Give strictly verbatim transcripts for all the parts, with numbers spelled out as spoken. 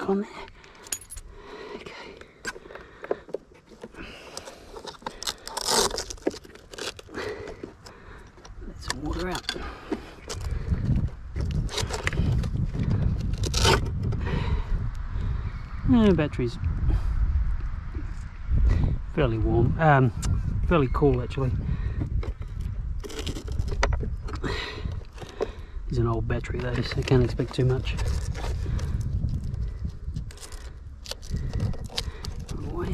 on there. Okay. Let some water out. No, battery's fairly warm, um, fairly cool actually. It's an old battery though, so I can't expect too much. Away.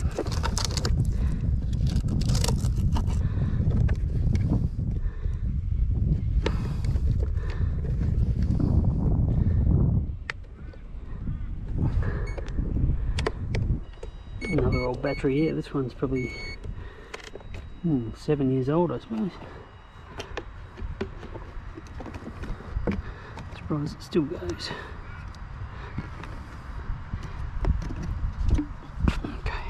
Another old battery here. This one's probably hmm, seven years old, I suppose. Surprised it still goes. Okay.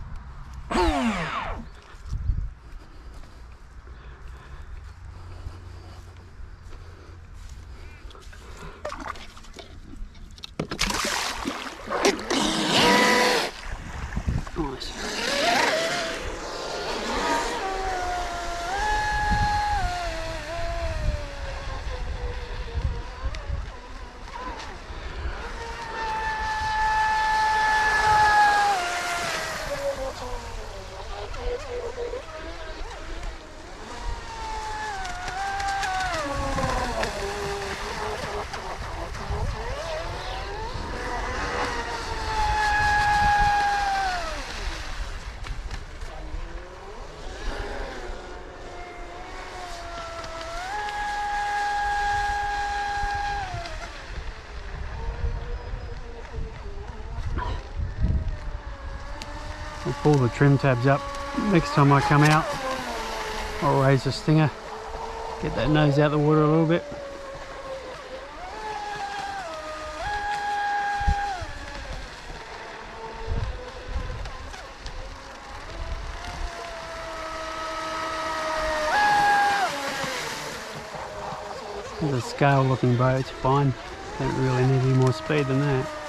Nice. I'll pull the trim tabs up. Next time I come out, I'll raise the stinger, get that nose out the water a little bit. It's a scale looking boat, it's fine. Don't really need any more speed than that.